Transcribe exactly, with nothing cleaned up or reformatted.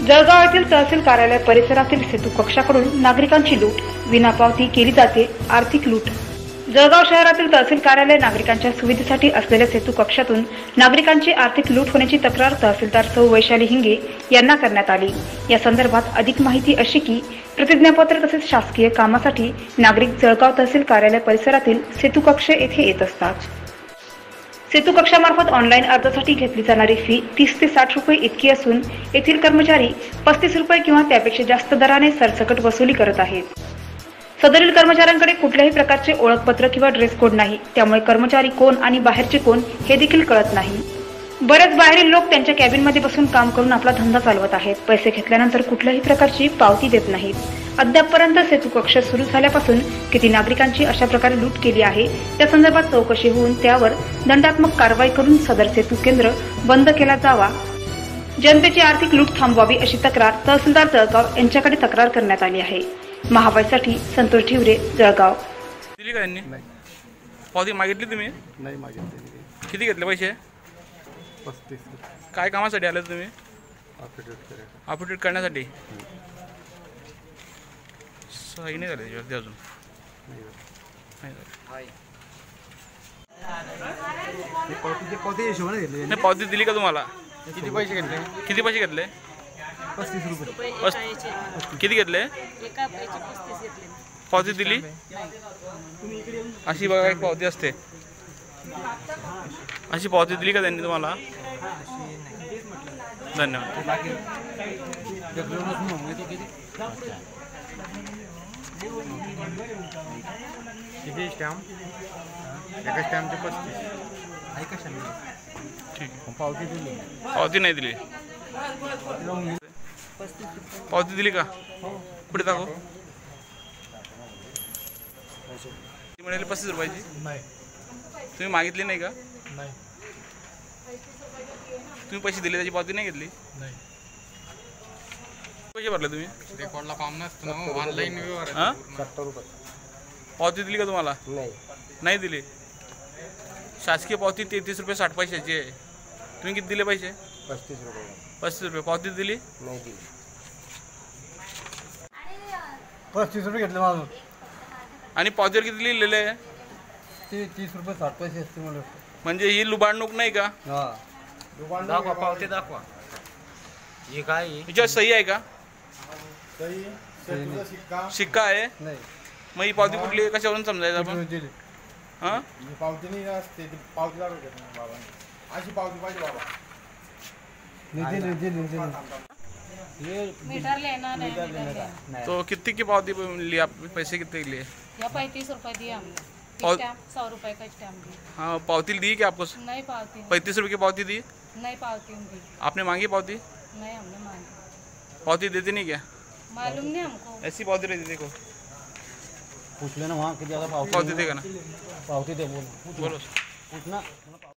जळगाव येथील तहसील कार्यालय परिसरातील सेतू कक्षाकडून नागरिकांची लूट, विनापावती केली जाते आर्थिक लूट। जळगाव शहरातील तहसील कार्यालय नागरिकांच्या सुविधेसाठी असलेल्या सेतू कक्षातून नागरिकांची आर्थिक लूट होण्याची तक्रार तहसीलदार सौ वैशाली हिंगे यांना करण्यात आली। या संदर्भात अधिक माहिती अशी की प्रतिज्ञापत्र तसेच शासकीय कामासाठी नागरिक जळगाव तहसील कार्यालय परिसरातील सेतू कक्ष येथे येत असतात। सेतू कक्षामार्फत ऑनलाईन अर्जासाठी घेतली जाणारी फी तीस ते साठ रुपये इतकी असून येथील कर्मचारी पस्तीस रुपये किंवा त्यापेक्षा जास्त दराने सरसकट वसुली करत आहेत। सदरील कर्मचाऱ्यांकडे कुठल्याही प्रकारचे ओळखपत्र किंवा ड्रेस कोड नाही, त्यामुळे कर्मचारी कोण आणि बाहेरचे कोण हे देखील कळत नाही। बरेच बाहेरील लोक त्यांच्या कॅबिनमध्ये बसून काम करून आपला धंदा चालवत आहेत। पैसे घेतल्यानंतर कुठल्याही प्रकारची पावती देत नाहीत। अद्यापपर्यंत सेतू कक्ष सुरू झाल्यापासून किती नागरिकांची अशा प्रकारे लूट केली आहे त्या संदर्भात चौकशी होऊन त्यावर दंडात्मक कारवाई करून सदर सेतू केंद्र बंद केला जावा, जनतेची आर्थिक लूट थांबवावी अशी तक्रार तहसीलदार जळगाव यांच्याकडे तक्रार करण्यात आली आहे। महावाईसाठी संतोष ठिवरे, जळगाव। दिली का यांनी? पावती मागितली तुम्ही? नाही मागितली। किती घेतले पैसे? पस्तीस। काय कामासाठी आले तुम्ही? अफिडेविट करायचं। अफिडेविट करण्यासाठी? सही नाही झाली त्याच्यावरती अजून? नाही झाली। पावती दिली का तुम्हाला? किती पैसे घेतले? किती पैसे घेतले? पस्तीस रुपये। किती घेतले? एका पैसे पस्तीस घेतले। पावती दिली? अशी बघा एक पावती असते, अशी पावती दिली का त्यांनी तुम्हाला? धन्यवाद। किती स्टॅम्प? एका स्टॅम्पचे पस्तीस। ठीक आहे। पावती दिली? पावती नाही दिली। पावती दिली का? पुढे दाखव। मिळाली पस्तीस रुपयाची? नाही। तुम्ही मागितली नाही का? नाही। तुम्ही पैसे दिले त्याची पावती नाही घेतली? नाही। पैसे भरले तुम्ही? रेकॉर्डला काम नसतं ना, ऑनलाईन व्यवहार आहे। हां, सत्तर रुपये। पावती दिली का तुम्हाला? नाही। नाही दिली। शासकीय पावती तेहतीस रुपये साठ पैशाची आहे। तुम्ही किती दिले पैसे? पस्तीस रुपये। पस्तीस रुपये। पावती दिली? नाही दिली। पस्तीस रुपये घेतले माझं। आणि पावतीवर किती लिहिलेलं आहे? ते तीस रुपये साठ पैसे असते मला। म्हणजे ही लुबाडणूक नाही का? हां। दाखवा पावती दाखवा। हे काय? हिच्यावर सही आहे का? सही? शिक्का आहे? नाही। मग ही पावती कुठली आहे? कशावरून समजायचं आपण? हां, पावती नाही असते, पावती लागू देत बाबा। अशी पावती पाहिजे बाबा। मीटर लेना नहीं, मीटर लेना। तो कितनी की पावती लिया? पैसे कितने लिए? या पैंतीस रुपए दिया हमने। और- स्टैम्प सौ रुपए का स्टैम्प दिया। हाँ, पावती दी क्या आपको? नहीं पावती नहीं। पैंतीस रुपये की पावती दी? नहीं पावती नहीं दी। आपने मांगी पावती? नहीं हमने मांगी। पावती देती नहीं क्या? मालूम नहीं हमको। ऐसी पावती रहती, देखो पूछ लेना वहाँ कि ज़्यादा पावती पावती देगा ना? पावती दे बोलो। बोलो। पूछना।